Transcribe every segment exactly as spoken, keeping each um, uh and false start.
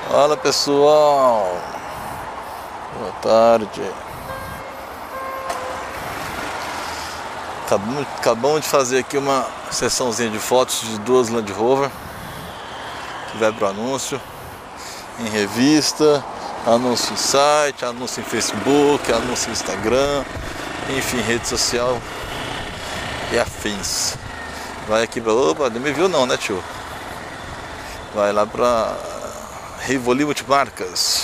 Fala pessoal, boa tarde. Acabamos, acabamos de fazer aqui uma sessãozinha de fotos de duas Land Rover que vai para o anúncio em revista, anúncio em site, anúncio em Facebook, anúncio em Instagram, enfim, rede social e afins. Vai aqui para... Opa, não me viu não, né, tio? Vai lá para Rivoli Multimarcas,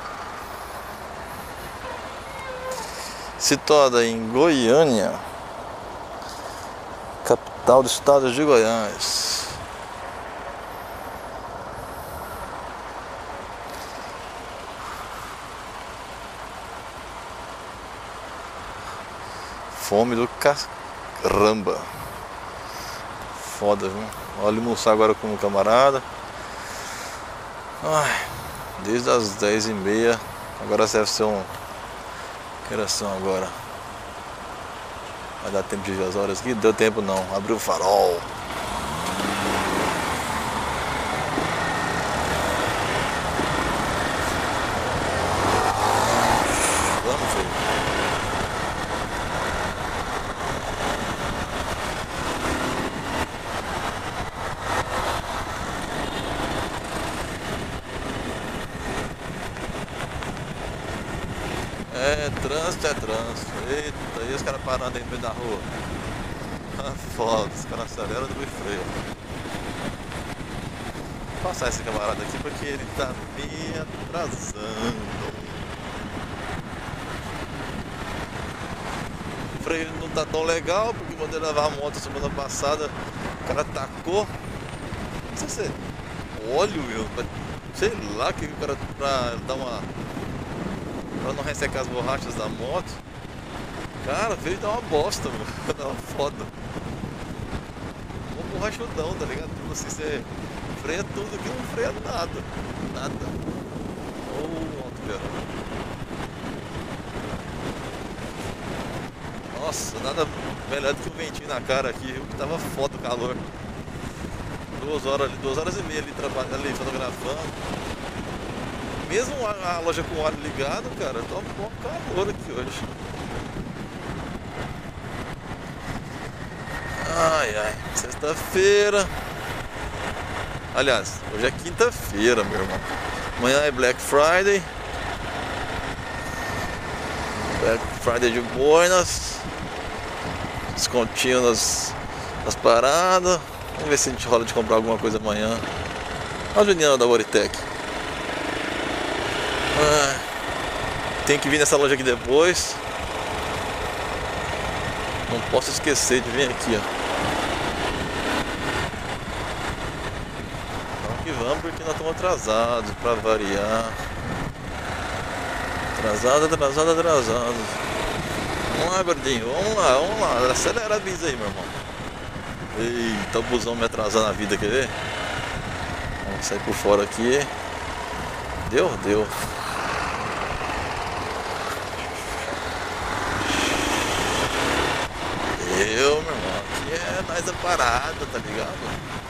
situada em Goiânia, capital do estado de Goiás. Fome do caramba. Foda, viu? Olha, almoçar agora com o camarada. Ai, desde as dez e meia. Agora deve ser um... Que horas são agora? Vai dar tempo de ver as horas aqui? Deu tempo não, abriu o farol. Vamos ver. É, trânsito é trânsito. Eita, e os caras parando aí no meio da rua. Ah, foda, os caras aceleram do freio. Vou passar esse camarada aqui porque ele tá me atrasando. O freio não tá tão legal porque mandei levar a moto semana passada. O cara tacou. Não sei se é óleo, meu. Sei lá que o cara pra dar uma. Pra não ressecar as borrachas da moto. Cara, veio dar uma bosta, mano. Tava foda. Um borrachudão, tá ligado? Tipo assim, você freia tudo aqui, não freia nada. Nada. Ô, oh, alto verão. Nossa, nada melhor do que um ventinho na cara aqui, viu? Que tava foda o calor. Duas horas ali, duas horas e meia ali, trabalhando ali, fotografando. Mesmo a, a loja com o ar ligado, cara, tá um bom calor aqui hoje. Ai, ai, sexta-feira. Aliás, hoje é quinta-feira, meu irmão. Amanhã é Black Friday. Black Friday de Buenas. Descontinho nas, nas paradas. Vamos ver se a gente rola de comprar alguma coisa amanhã. Olha a Juliana da Boritec. Ah, tem que vir nessa loja aqui depois. Não posso esquecer de vir aqui, ó. Vamos que vamos, porque nós estamos atrasados, pra variar. Atrasado, atrasado, atrasado. Vamos lá, gordinho, vamos lá, vamos lá. Acelera a visa aí, meu irmão. Eita, o busão me atrasando a vida, quer ver? Vamos sair por fora aqui. Deu, deu. Eu, meu irmão, aqui é mais a parada, tá ligado?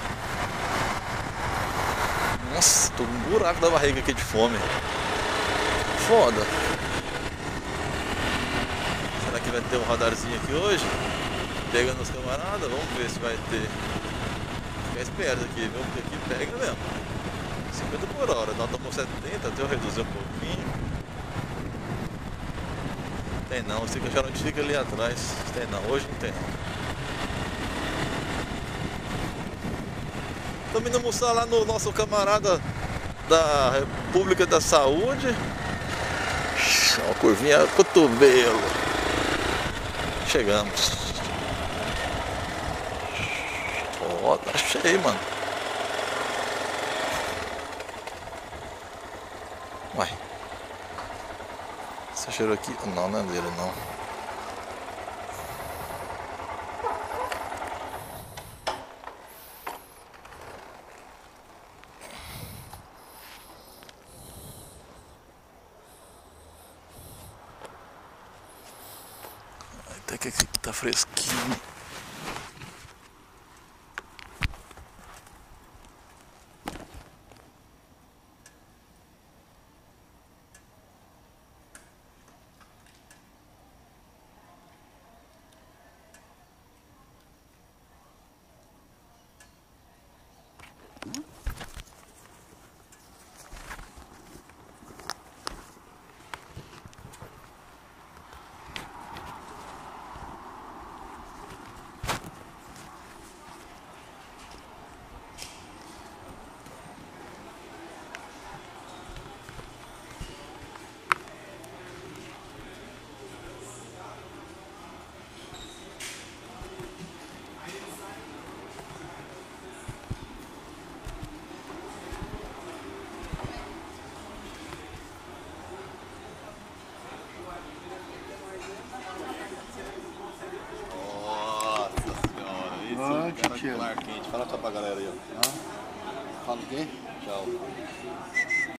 Nossa, tô com um buraco da barriga aqui de fome. Foda. Será que vai ter um radarzinho aqui hoje? Pegando os camaradas, vamos ver se vai ter. Ficar esperto aqui, viu? Porque aqui pega mesmo. cinquenta por hora, nós estamos setenta, até eu reduzir um pouquinho. Tem não, esse caixarante fica ali atrás. Tem não, hoje não tem não. Estamos indo almoçar lá no nosso camarada da República da Saúde. Uma curvinha cotovelo. Chegamos. Ó, oh, tá cheio, mano. Uai. Você cheirou aqui? Não, não é dele não. Até que aqui tá fresquinho. Mar quente. Fala tchau pra galera aí, ó. Fala o quê? Tchau.